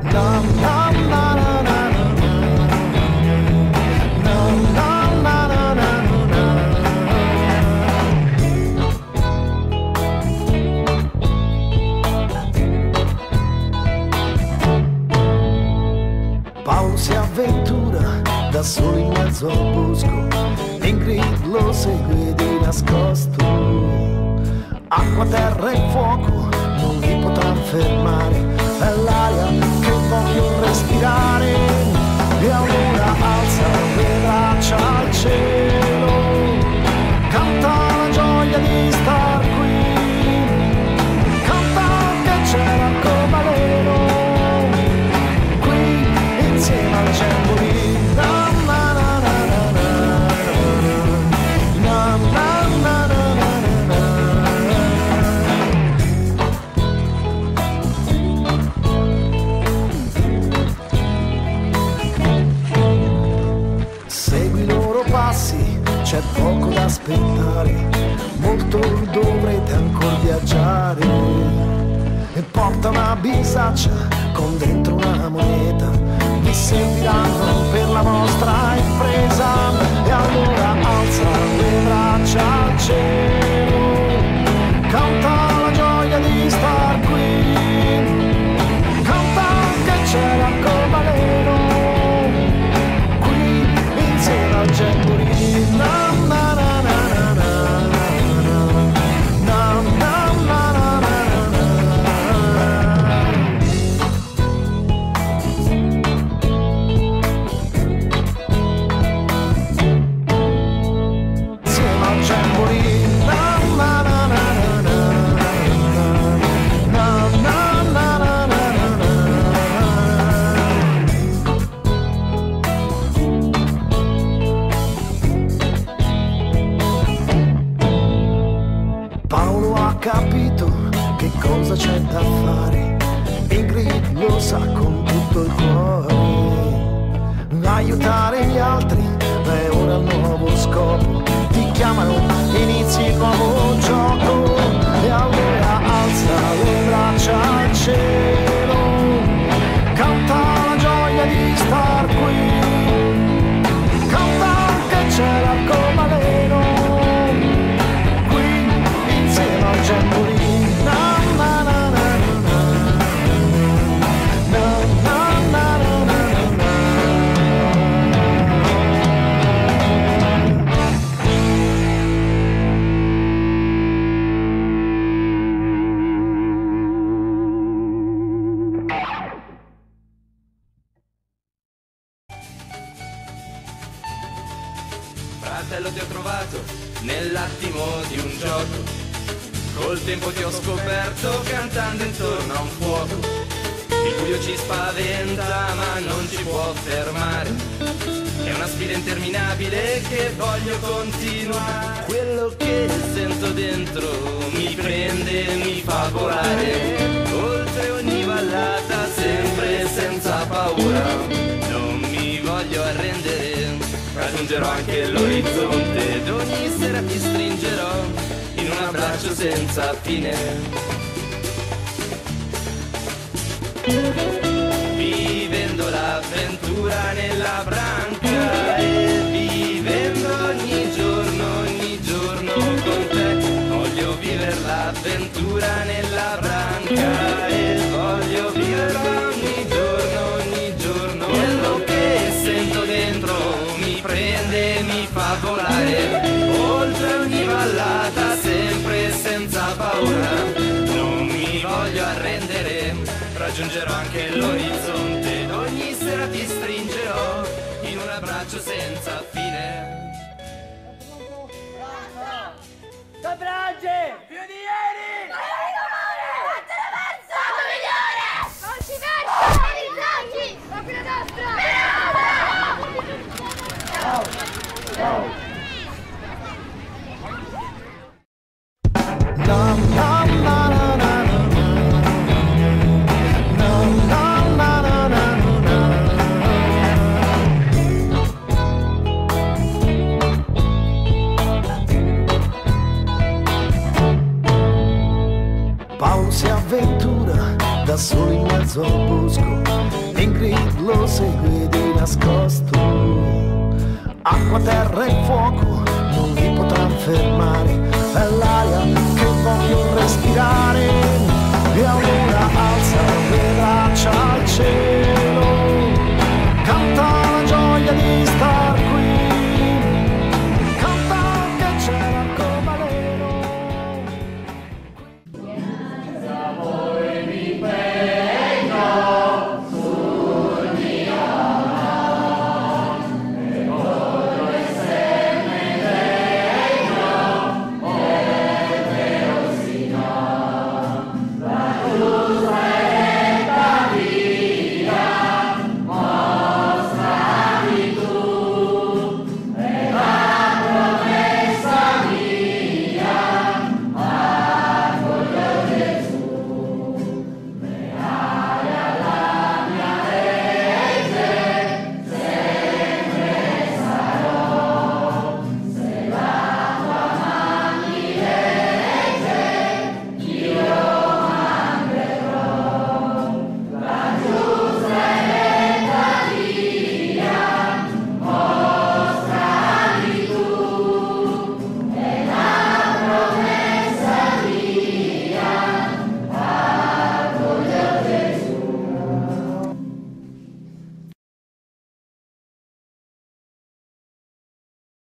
Paolo si avventura da solo in mezzo al bosco, Ingrid lo segue di nascosto. Acqua, terra e fuoco non li potrà fermare, è l'aria che voglio respirare. E allora alza le braccia al cielo, canta la gioia di star qui, canta che c'è l'arcobaleno qui insieme al Jamboree. C'è poco da aspettare, molto dovrete ancora viaggiare. E porta una bisaccia con dentro una moneta, vi serviranno per la vostra impresa. E allora alza le braccia al cielo, canta la gioia di star qui, canta che c'è l'arcobaleno qui insieme al Jamboree. Capito che cosa c'è da fare, Ingrid lo sa con tutto il cuore. Aiutare gli altri è ora il nuovo scopo, ti chiamano, inizi il nuovo gioco. E allora alza le braccia al cielo, canta la gioia di star qui, canta che c'è l'arcobaleno qui insieme al Jamboree. Fratello, ti ho trovato nell'attimo di un gioco, col tempo ti ho scoperto cantando intorno a un fuoco. Il buio ci spaventa ma non ci può fermare, è una sfida interminabile che voglio continuare. Quello che sento dentro mi prende, mi fa volare, oltre ogni vallata sempre senza paura. Non mi voglio arrendere, raggiungerò anche l'orizzonte ed ogni sera ti stringerò in un abbraccio senza fine. Vivendo l'avventura nella branca e vivendo ogni giorno con te. Voglio vivere l'avventura nella branca e voglio viverla ogni giorno. Quello che sento dentro mi prende, mi fa volare, oltre ogni vallata sempre senza paura. Non mi voglio arrendere, raggiungerò anche l'orizzonte ed ogni sera ti stringerò in un abbraccio senza fine. Sabragge! Più di ieri! Vai domani! Quanto ne verso! 8 milioni! Non si versa! Rizzaggi! La fine destra! Ingrid lo segue di nascosto. Acqua, terra e fuoco non li potrà fermare, è l'aria che voglio respirare.